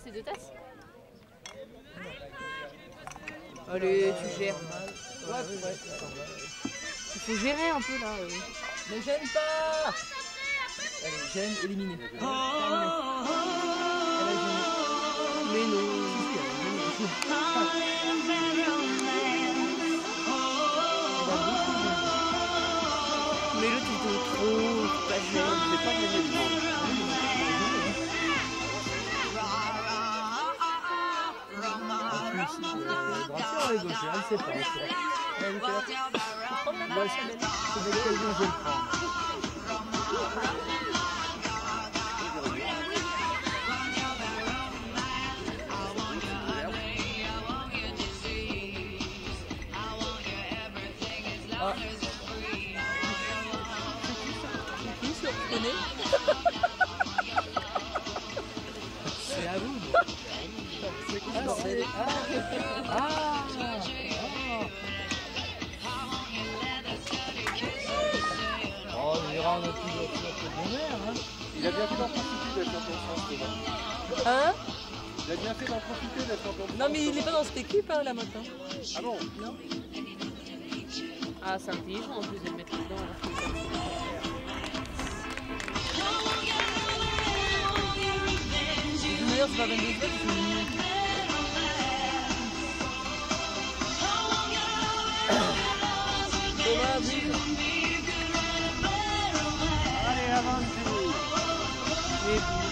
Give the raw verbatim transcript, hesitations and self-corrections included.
fais deux tasses? Allez, tu gères. Ouais, ouais. Il faut gérer un peu là. Euh. Ne gêne pas. Allez, gêne, éliminé. Mais non. Mais l'autre il était trop pas gêné. C'est pas gagné du monde. Brasseur est gaucher, elle sait pas. Elle fait là. Moi, c'est l'occasion, je vais le prendre. Ah. C'est qui ce reconnaît? C'est à vous. C'est qui ce bordel? Ah. Ah. Oh, il ira un peu de bonheur, hein. Il a bien fait d'en profiter d'être champion de France, Thomas. Hein? Il a bien fait d'en profiter d'être champion de France. Non mais il est pas dans cette équipe hein, la moto. Ah bon? Non. Ah, c'est intelligent en plus de le mettre dedans. Alors que... D'ailleurs, c'est pas vingt-deux heures, c'est mignon. Thomas, vive. Allez, avance. Et puis...